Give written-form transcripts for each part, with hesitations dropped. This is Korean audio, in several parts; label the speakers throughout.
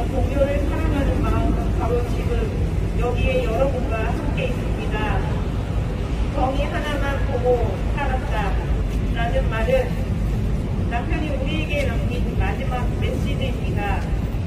Speaker 1: 동료를 사랑하는 마음은 바로 지금 여기에 여러분과 함께 있습니다. 정의 하나만 보고 살았다 라는 말은 남편이 우리에게 남긴 마지막 메시지입니다.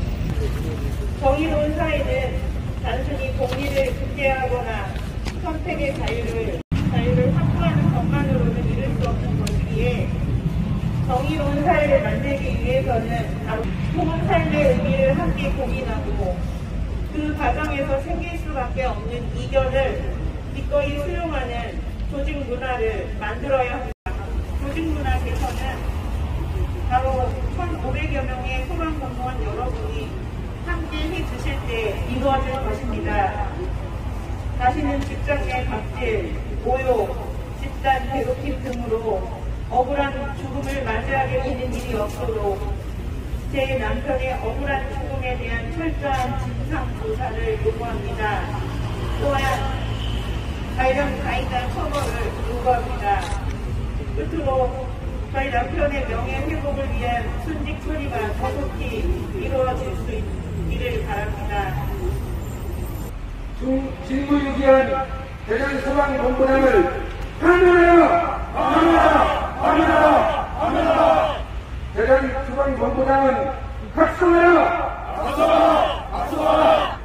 Speaker 1: 정의로운 사회는 단순히 공리를 국대하거나 선택의 자유를 확보하는 것만으로는 이룰 수 없는 것이기에 정의로운 사회를 만들기 위해서는 바로 좋은 삶의 의미를 함께 고민하고 그 과정에서 생길 수밖에 없는 이견을 기꺼이 수용하는 조직 문화를 만들어야 합니다. 조직 문화 개선은 바로 1,500여 명의 소방공무원 여러분이 함께 해주실 때 이루어질 것입니다. 다시는 직장 내 갑질, 모욕, 집단 괴롭힘 등으로 억울한 죽음을 맞이하게 되는 일이 없도록 제 남편의 억울한 죽음에 대한 철저한 진상조사를 요구합니다. 또한 관련 가해자 처벌을 요구합니다. 끝으로 저희 남편의 명예회복을 위한 순직 처리가 조속히 이루어질 수 있기를 바랍니다.
Speaker 2: 직무유기한 대전소방본부장을 파면하라! 파면하라! 파면하라! 파면하라! 대전소방본부장은 각성하라! 각성하라! 각성하라!